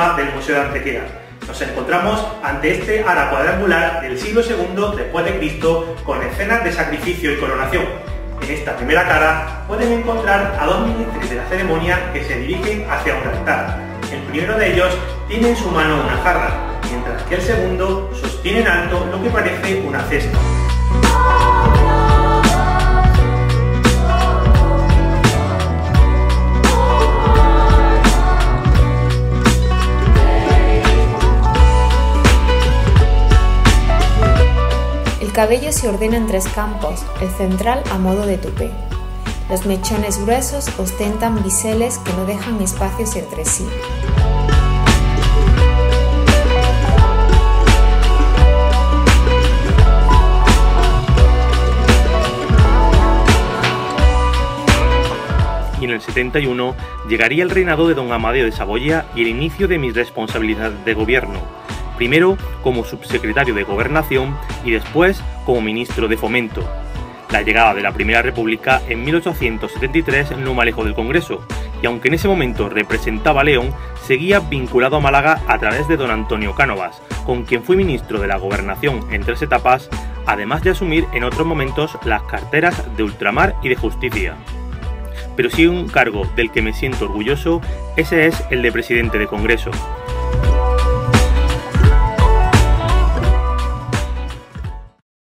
programa del Museo de Antequera. Nos encontramos ante este ara cuadrangular del siglo II después de Cristo con escenas de sacrificio y coronación. En esta primera cara pueden encontrar a dos ministros de la ceremonia que se dirigen hacia un altar. El primero de ellos tiene en su mano una jarra, mientras que el segundo sostiene en alto lo que parece una cesta. El cabello se ordena en 3 campos, el central a modo de tupé. Los mechones gruesos ostentan biseles que no dejan espacios entre sí. Y en el 71 llegaría el reinado de don Amadeo de Saboya y el inicio de mi responsabilidad de gobierno, primero como subsecretario de Gobernación y después como ministro de Fomento. La llegada de la Primera República en 1873 no me alejó del Congreso, y aunque en ese momento representaba a León, seguía vinculado a Málaga a través de don Antonio Cánovas, con quien fui ministro de la Gobernación en 3 etapas, además de asumir en otros momentos las carteras de Ultramar y de Justicia. Pero si hay un cargo del que me siento orgulloso, ese es el de presidente de Congreso.